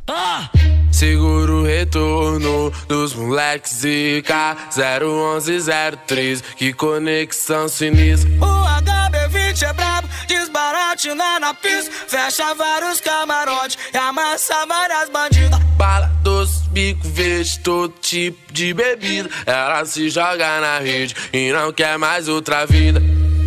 Segura o retorno dos moleques ZK 01103, que conexão sinistra. O HB20 é brabo, desbaratina na pista, fecha vários camarotes e amassa várias bandidas. Bala doce, bico verde, todo tipo de bebida. Ela se joga na rede e não quer mais outra vida.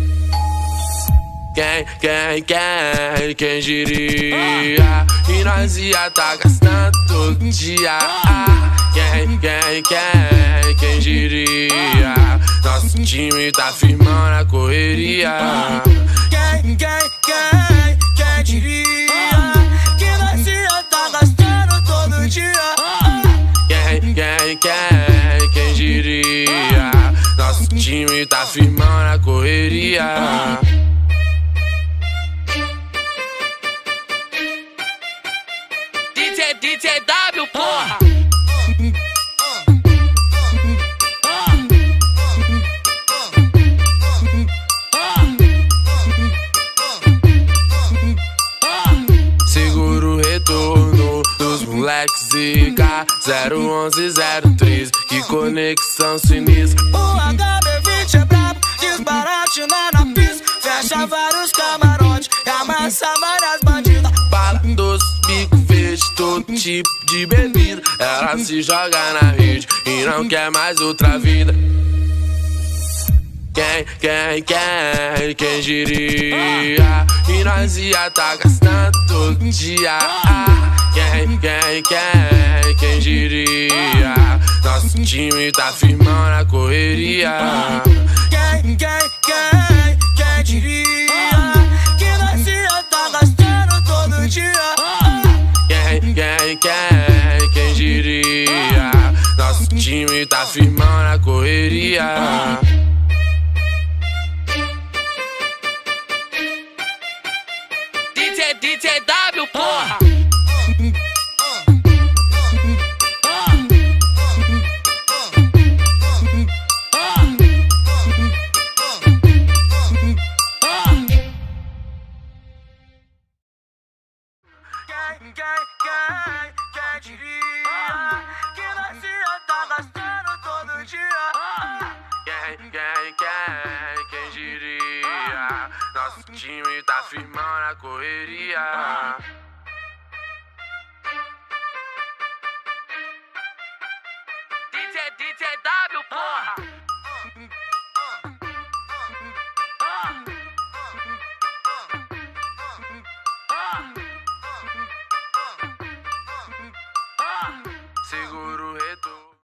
Quem diria? E nós ia tá gastando todo dia. Quem diria? Nosso time tá firmão na correria. Quem diria? Que nós ia tá gastando todo dia. Quem diria? Nosso time tá firmão na correria. DJW, porra! Segura o retorno dos moleques ZK 01103, que conexão sinistra. O HB20 é brabo, desbaratina na pista, fecha vários camarotes e amassa várias bandidas. Bala doce, bico verde, todo tipo de bebida. Ela se joga na rede e não quer mais outra vida. Quem diria? E nós ia tá gastando todo dia. Quem diria? Nosso time tá firmão na correria. Quem diria? Que nós ia tá gastando todo dia. Quem diria? Nosso time tá firmão na correria. DJW, porra! Quem diria? Que nós ia tá gastando todo dia. Quem diria? Nosso time tá firmão na correria.